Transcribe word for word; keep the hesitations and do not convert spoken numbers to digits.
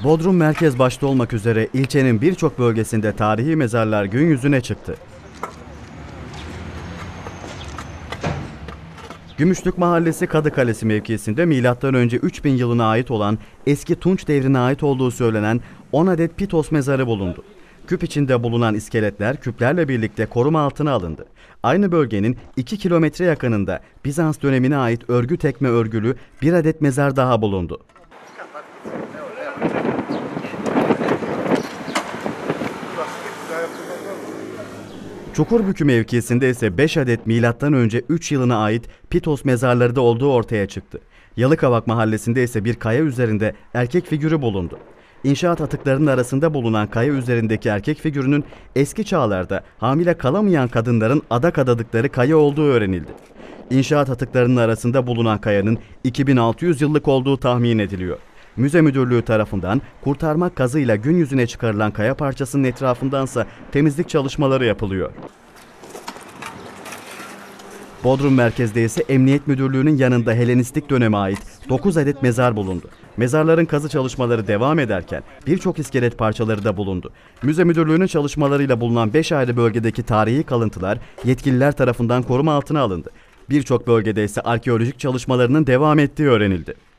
Bodrum merkez başta olmak üzere ilçenin birçok bölgesinde tarihi mezarlar gün yüzüne çıktı. Gümüşlük Mahallesi Kadıkalesi mevkisinde milattan önce üç bin yılına ait olan eski Tunç devrine ait olduğu söylenen on adet Pitos mezarı bulundu. Küp içinde bulunan iskeletler küplerle birlikte koruma altına alındı. Aynı bölgenin iki kilometre yakınında Bizans dönemine ait örgü tekme örgülü bir adet mezar daha bulundu. Çukurbükü mevkisinde ise beş adet milattan önce üç yılına ait Pitos mezarları da olduğu ortaya çıktı. Yalıkavak Mahallesi'nde ise bir kaya üzerinde erkek figürü bulundu. İnşaat atıklarının arasında bulunan kaya üzerindeki erkek figürünün eski çağlarda hamile kalamayan kadınların adak adadıkları kaya olduğu öğrenildi. İnşaat atıklarının arasında bulunan kayanın iki bin altı yüz yıllık olduğu tahmin ediliyor. Müze Müdürlüğü tarafından kurtarma kazıyla gün yüzüne çıkarılan kaya parçasının etrafındansa temizlik çalışmaları yapılıyor. Bodrum merkezde ise Emniyet Müdürlüğü'nün yanında Helenistik döneme ait dokuz adet mezar bulundu. Mezarların kazı çalışmaları devam ederken birçok iskelet parçaları da bulundu. Müze Müdürlüğü'nün çalışmalarıyla bulunan beş ayrı bölgedeki tarihi kalıntılar yetkililer tarafından koruma altına alındı. Birçok bölgede ise arkeolojik çalışmalarının devam ettiği öğrenildi.